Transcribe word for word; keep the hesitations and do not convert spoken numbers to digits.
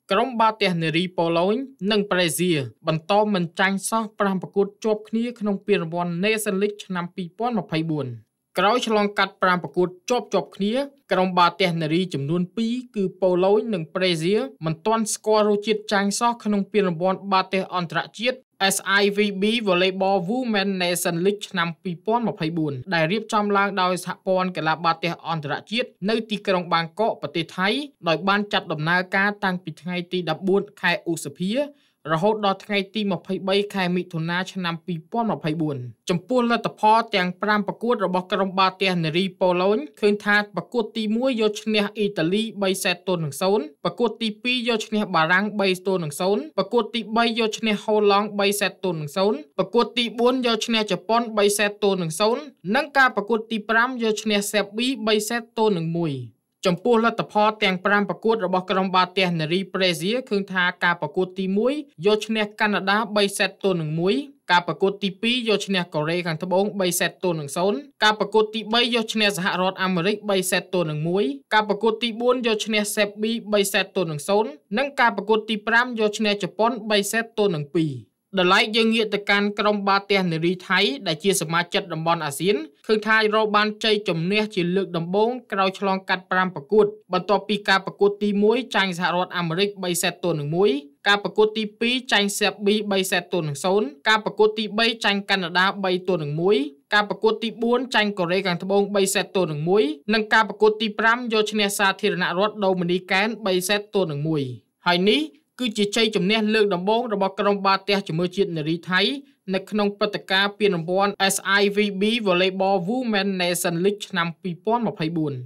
ក្រុមបាល់ទះនារីប៉ូឡូញនិងប្រេស៊ីលបន្តមិនចាញ់សោះប្រាំប្រកួតជាប់គ្នាក្នុងពានរង្វាន់ Nations League ឆ្នាំពីរពាន់ម្ភៃបួន ក្រោយឆ្លងកាត់ប្រាំប្រកួតជាប់ជាប់គ្នាក្រុមបាល់ទះនារីចំនួនពីរគឺប៉ូឡូញនិងប្រេស៊ីលមិនទាន់ស្គាល់រសជាតិចាញ់សោះក្នុងពានរង្វាន់បាល់ទះអន្តរជាតិ S I V B Volleyball Women Nations League ឆ្នាំពីរពាន់ម្ភៃបួន ដែលរៀបចំឡើងដោយសហព័ន្ធកីឡាបាល់ទះអន្តរជាតិនៅទីក្រុងបាងកកប្រទេសថៃដោយបានចាត់ដំណើរការតាំងពីថ្ងៃទីដប់បួនខែឧសភារហូតដល់ថ្ងៃទីម្ភៃបីខែមិថុនាឆ្នាំពីរពាន់ម្ភៃបួន ចំពោះលទ្ធផលទាំងប្រាំប្រកួតរបស់ក្រុមបាល់ទះនារីប៉ូឡូញឃើញថាប្រកួតទីមួយយកឈ្នះអ៊ីតាលីបីសេតទល់នឹង ศูនย์ ប្រកួតទីពីរយកឈ្នះបារាំងបីទល់នឹង ศูនย์ ប្រកួតទីបីយកឈ្នះហូឡង់បីសេតទល់នឹង ศูនย์ ប្រកួតទីបួនយកឈ្នះជប៉ុនបីសេតទល់នឹង ศูនย์ និងការប្រកួតទីប្រាំយកឈ្នះសេប៊ីបីសេតទល់នឹង មួយ ចំពោះលទ្ធផលទាំងប្រាំប្រកួតរបស់ក្រុមបាល់ទះនារីប្រេស៊ីលឃើញថាការប្រកួតទីមួយយកឈ្នះកាណាដាបីសេតទល់នឹង មួយ ការប្រកួតទីពីរយកឈ្នះកូរ៉េខាងត្បូងបីសេតទល់នឹង ศูនย์ ការប្រកួតទីបីយកឈ្នះសហរដ្ឋអាមេរិកបីសេតទល់នឹង មួយ ការប្រកួតទីបួនយកឈ្នះសេប៊ីបីសេតទល់នឹង ศูនย์ និងការប្រកួតទីប្រាំយកឈ្នះជប៉ុនបីសេតទល់នឹង ពីរ ដល់ឡែកយើងងាកទៅកាន់ក្រុមបាល់ទះនារីថៃដែលជាសមាជិកតំបន់អាស៊ានឃើញថារកបានជ័យជំនះជាលើកដំបូងក្រោយឆ្លងកាត់ប្រាំប្រកួតបន្ទាប់ពីការប្រកួតទីមួយចាញ់សហរដ្ឋអាមេរិកបីសេតទល់នឹង មួយ ការប្រកួតទីពីរចាញ់សេប៊ីបីសេតទល់នឹង ศูនย์ ការប្រកួតទីបីចាញ់កាណាដាបីទល់នឹង មួយ ការប្រកួតទីបួនចាញ់កូរ៉េខាងត្បូងបីសេតទល់នឹង មួយ និងការប្រកួតទីប្រាំយកឈ្នះសាធារណរដ្ឋដូមីនីកែនបីសេតទល់នឹង មួយ ហើយនេះគឺជាជ័យជំនះលើកដំបូងរបស់ក្រុមបាល់ទះជាមួយជាតិនារីថៃនៅក្នុងព្រឹត្តិការណ៍ពានរង្វាន់ S I V B Volleyball Women Nations League ឆ្នាំពីរពាន់ម្ភៃបួន